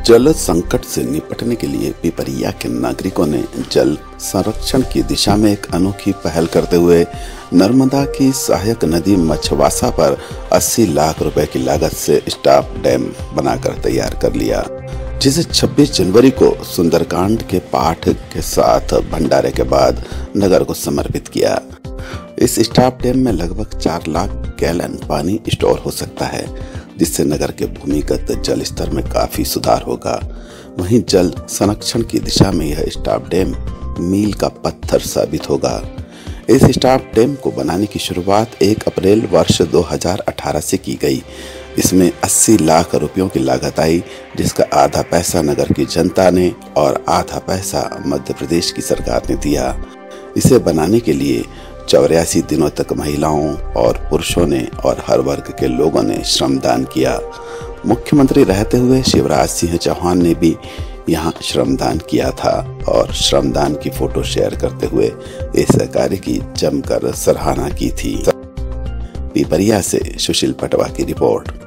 जल संकट से निपटने के लिए पिपरिया के नागरिकों ने जल संरक्षण की दिशा में एक अनोखी पहल करते हुए नर्मदा की सहायक नदी मछवासा पर 80 लाख रुपए की लागत से स्टॉप डैम बनाकर तैयार कर लिया, जिसे 26 जनवरी को सुंदरकांड के पाठ के साथ भंडारे के बाद नगर को समर्पित किया। इस स्टॉप डैम में लगभग 4 लाख गैलन पानी स्टोर हो सकता है, जिससे नगर के भूमिगत जल स्तर में काफी सुधार होगा। वहीं जल संरक्षण की दिशा में यह स्टॉप डैम मील का पत्थर साबित होगा। इस स्टॉप डैम को बनाने की शुरुआत 1 अप्रैल वर्ष 2018 से की गई। इसमें 80 लाख रुपयों की लागत आई, जिसका आधा पैसा नगर की जनता ने और आधा पैसा मध्य प्रदेश की सरकार ने दिया। इसे बनाने के लिए 84 दिनों तक महिलाओं और पुरुषों ने और हर वर्ग के लोगों ने श्रमदान किया। मुख्यमंत्री रहते हुए शिवराज सिंह चौहान ने भी यहां श्रमदान किया था और श्रमदान की फोटो शेयर करते हुए इस कार्य की जमकर सराहना की थी। पिपरिया से सुशील पटवा की रिपोर्ट।